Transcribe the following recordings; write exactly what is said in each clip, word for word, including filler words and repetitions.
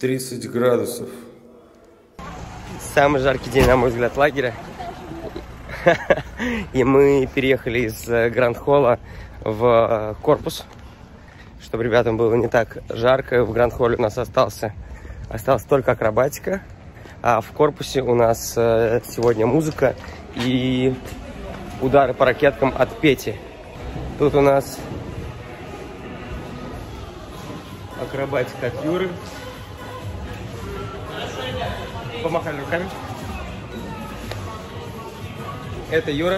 тридцать градусов. Самый жаркий день, на мой взгляд, лагеря. И мы переехали из Гранд-холла в корпус, чтобы ребятам было не так жарко. В Гранд-холле у нас остался, осталась только акробатика, а в корпусе у нас сегодня музыка и удары по ракеткам от Пети. Тут у нас акробатика от Юры. Помахали руками. Это Юра.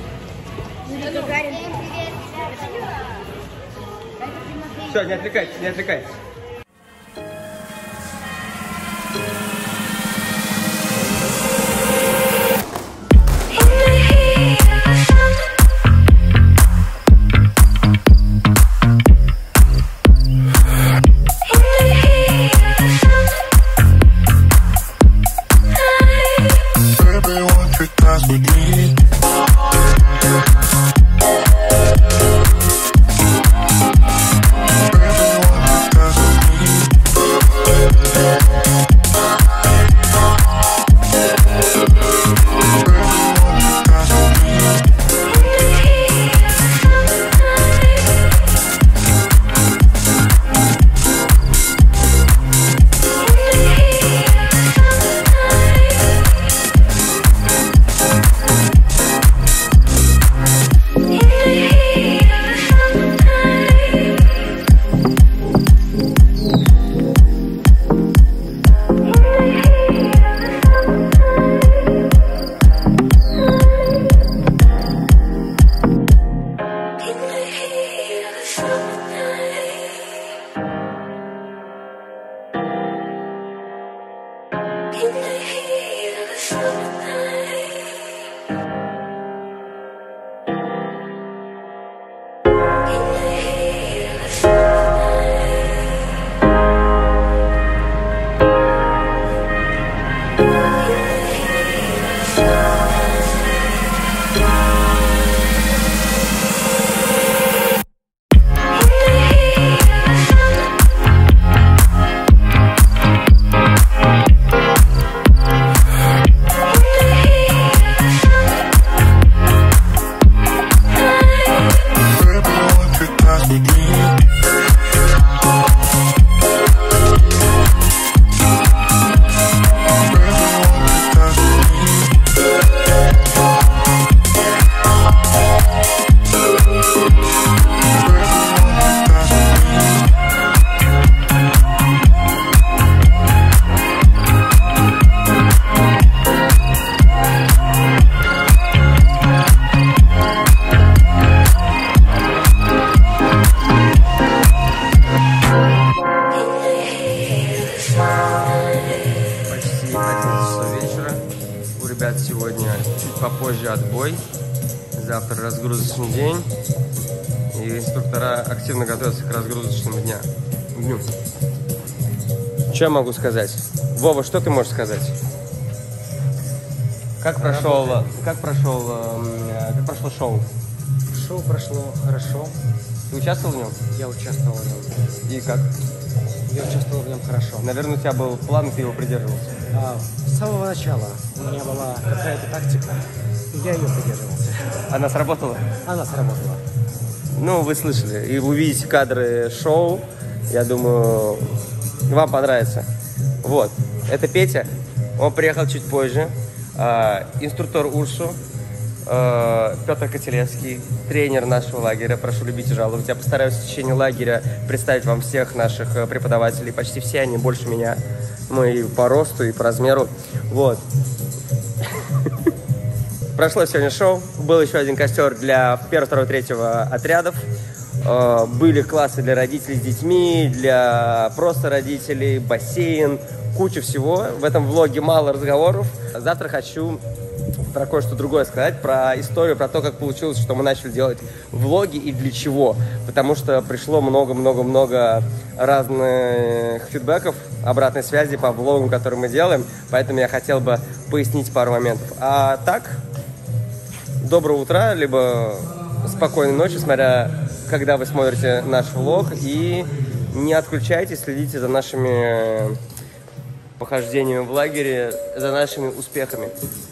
Все, не отвлекайтесь, не отвлекайтесь. Сегодня чуть попозже отбой, завтра разгрузочный день, и инструктора активно готовятся к разгрузочному дня. дню. Что я могу сказать? Вова, что ты можешь сказать? Как прошел, как прошел, как прошло шоу? Шоу прошло хорошо. Ты участвовал в нем? Я участвовал в нем. И как? Я участвовал в нем хорошо. Наверное, у тебя был план, и ты его придерживался. А, с самого начала у меня была какая-то тактика, и я ее придерживался. Она сработала? Она сработала. Ну, вы слышали, и вы увидите кадры шоу, я думаю, вам понравится. Вот, это Петя, он приехал чуть позже, а, инструктор Урсу, а, Петр Котелевский, тренер нашего лагеря, прошу любить и жаловать. Я постараюсь в течение лагеря представить вам всех наших преподавателей, почти все они больше меня, мы и по росту, и по размеру, вот. Прошло сегодня шоу, был еще один костер для первого, второго, третьего отрядов. Были классы для родителей с детьми, для просто родителей, бассейн, куча всего. В этом влоге мало разговоров. Завтра хочу про кое-что другое сказать, про историю, про то, как получилось, что мы начали делать влоги и для чего. Потому что пришло много-много-много разных фидбэков, обратной связи по влогам, которые мы делаем. Поэтому я хотел бы пояснить пару моментов. А так, доброго утра, либо спокойной ночи, смотря когда вы смотрите наш влог. И не отключайтесь, следите за нашими похождениями в лагере, за нашими успехами.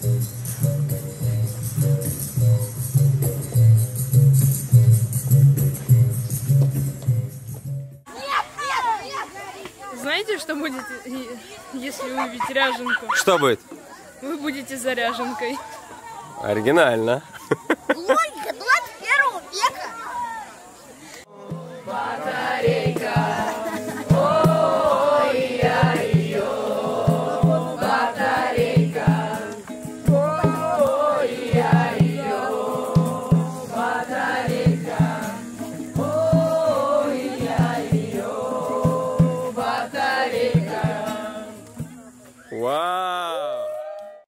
Знаете, что будет, если увидеть ряженку? Что будет? Вы будете заряженкой. Оригинально.